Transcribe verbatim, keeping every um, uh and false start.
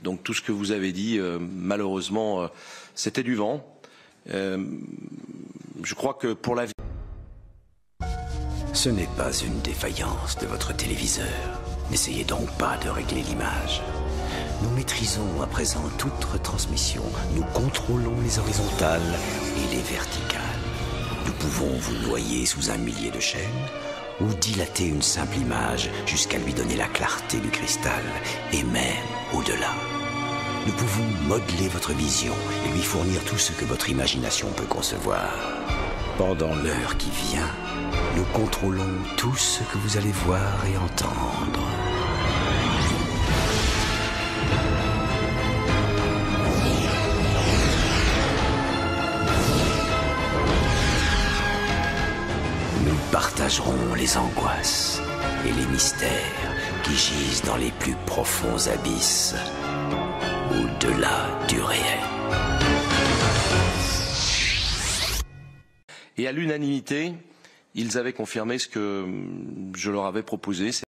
donc tout ce que vous avez dit, euh, malheureusement, euh, c'était du vent. Euh, je crois que pour la vie... Ce n'est pas une défaillance de votre téléviseur. N'essayez donc pas de régler l'image. Nous maîtrisons à présent toute retransmission. Nous contrôlons les horizontales et les verticales. Nous pouvons vous noyer sous un millier de chaînes ou dilater une simple image jusqu'à lui donner la clarté du cristal et même au-delà. Nous pouvons modeler votre vision et lui fournir tout ce que votre imagination peut concevoir. Pendant l'heure qui vient, nous contrôlons tout ce que vous allez voir et entendre. Nous partagerons les angoisses et les mystères qui gisent dans les plus profonds abysses, au-delà du réel. Et à l'unanimité, ils avaient confirmé ce que je leur avais proposé.